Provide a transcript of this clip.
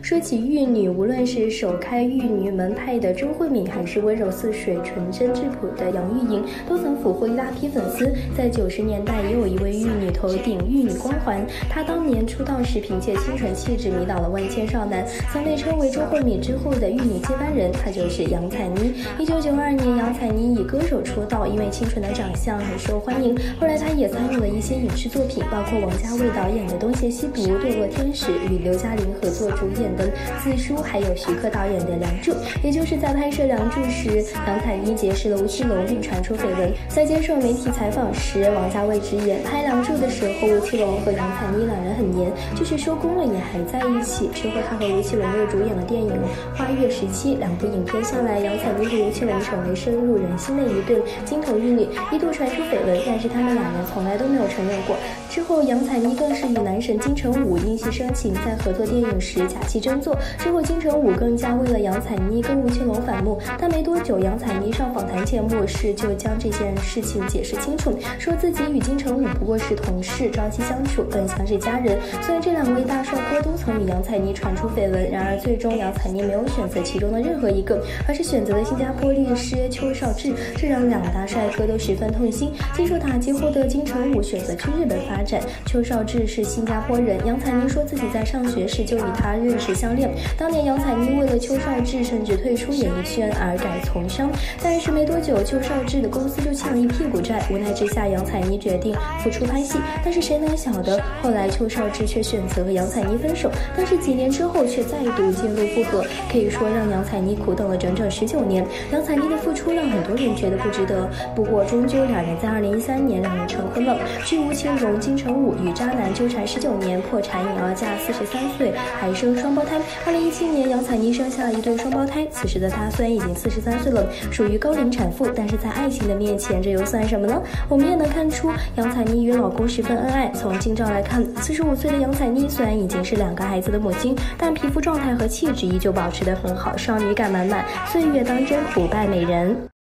说起玉女，无论是首开玉女门派的周慧敏，还是温柔似水、纯真质朴的杨钰莹，都曾俘获一大批粉丝。在90年代，也有一位玉女头顶玉女光环。她当年出道时，凭借清纯气质迷倒了万千少男，曾被称为周慧敏之后的玉女接班人。她就是杨采妮。1992年，杨采妮以歌手出道，因为清纯的长相很受欢迎。后来，她也参与了一些影视作品，包括王家卫导演的《东邪西毒》、《堕落天使》，与刘嘉玲合作主演的《自书》，还有徐克导演的《梁祝》。也就是在拍摄《梁祝》时，杨采妮结识了吴奇隆，并传出绯闻。在接受媒体采访时，王家卫直言，拍《梁祝》的时候，吴奇隆和杨采妮两人很黏，就是收工了也还在一起。之后，他和吴奇隆又主演了电影《花月时期》，两部影片下来，杨采妮和吴奇隆成为深入人心的一对金童玉女，一度传出绯闻，但是他们两人从来都没有承认过。之后，杨采妮更是与男神金城武因戏生情，在合作电影时假戏真做。之后，金城武更加为了杨采妮跟吴奇隆反目，但没多久，杨采妮上访谈节目时就将这件事情解释清楚，说自己与金城武不过是同事，朝夕相处，更像是家人。虽然这两位大帅哥都曾与杨采妮传出绯闻，然而最终杨采妮没有选择其中的任何一个，而是选择了新加坡律师邱少志，这让两大帅哥都十分痛心。经受打击后的金城武选择去日本发展，邱少志是新加坡人，杨采妮说自己在上学时就与他认识相恋。当年杨采妮为了邱少志甚至退出演艺圈而改从商，但是没多久邱少志的公司就欠了一屁股债，无奈之下杨采妮决定复出拍戏。但是谁能晓得后来邱少志却选择和杨采妮分手，但是几年之后却再度进入复合，可以说让杨采妮苦等了整整19年。杨采妮的付出让很多人觉得不值得，不过终究两人在2013年让人成婚了。据吴奇隆、金城武与渣男纠缠19年，破产引儿嫁43岁，还生双胞胎。2017年，杨采妮生下了一对双胞胎。此时的她虽然已经43岁了，属于高龄产妇，但是在爱情的面前，这又算什么呢？我们也能看出杨采妮与老公十分恩爱。从近照来看，45岁的杨采妮虽然已经是2个孩子的母亲，但皮肤状态和气质依旧保持得很好，少女感满满。岁月当真，不败美人。